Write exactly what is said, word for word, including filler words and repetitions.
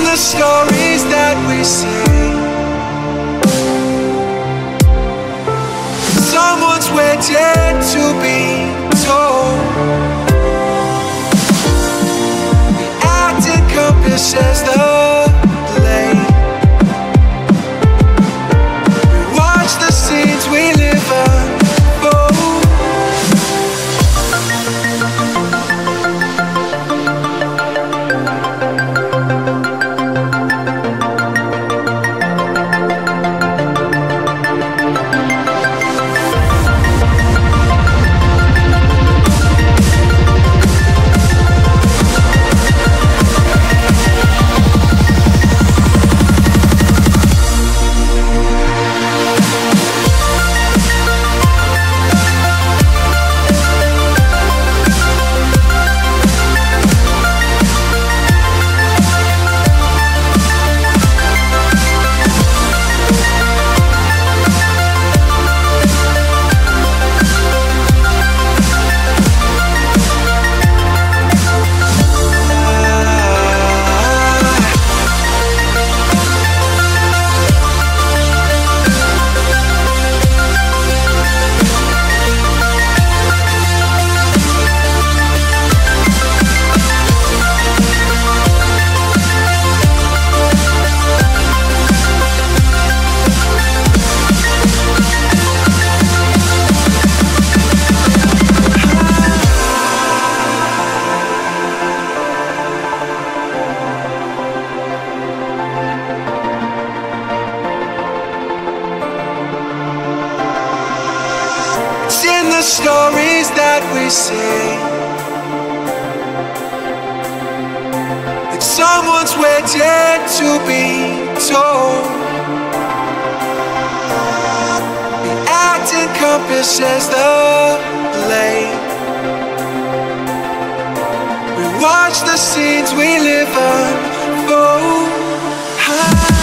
the stories that we see, someone's waiting to be told. The acting compasses the lane. We watch the scenes we live unfold. The stories that we see, like someone's waiting to be told. The acting compasses the lane. We watch the scenes we live unfold.